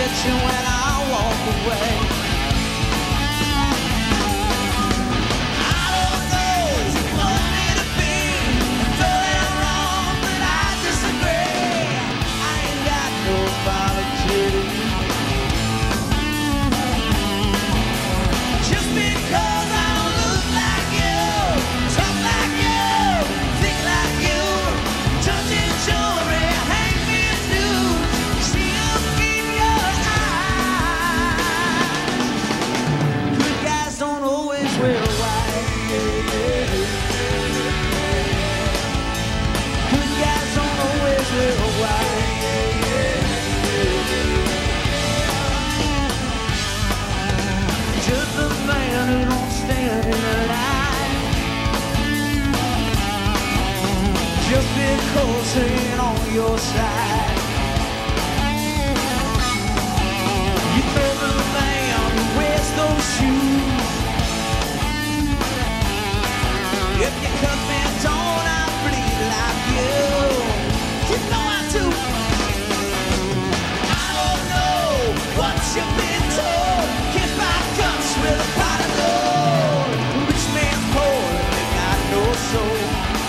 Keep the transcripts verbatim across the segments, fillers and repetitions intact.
direction when I walk away. I don't know what me to be, though they're wrong, but I disagree. I ain't got no apology. Just because I don't look like you, talk like you, think like you, touching jewelry, hang me a nude, see them in your eyes. Good guys don't always wear white. Good guys don't always wear white. Just a man who don't stand in the line, just because he ain't on your side. You throw the man who wears those shoes. If you cut me down, I bleed like you. You know I do. I don't know what you've been told. Kiss my guts with a pot of gold. Rich man's poor, they got no soul.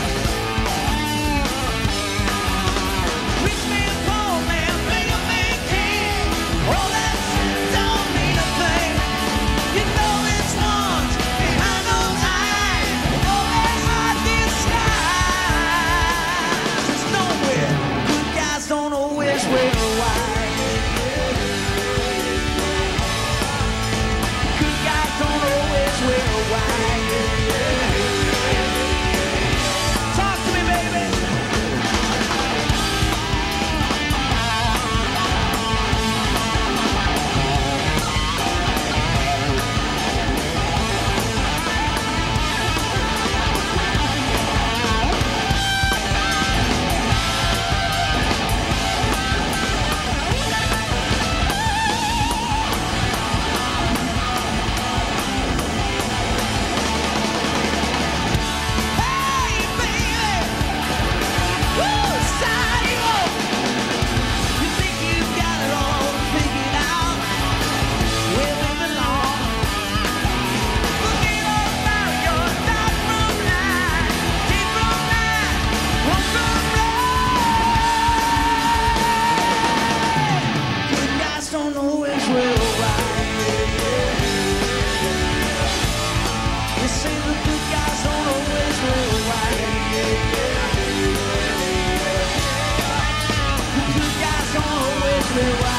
Rich man, poor man, bigger man, king. All that shit don't mean a thing. You know it's ones behind those eyes. All that hard disguise. There's nowhere good guys don't always wear white. Good guys don't always wear white. Talk to me, baby. Hey, baby. Woo, Sadio. You think you've got it all figured out? Where we belong. Forget all about your dark from night, deep from night, run from rain. Good guys don't always wear white. You say the good guys don't always wear white. The good guys don't always wear white.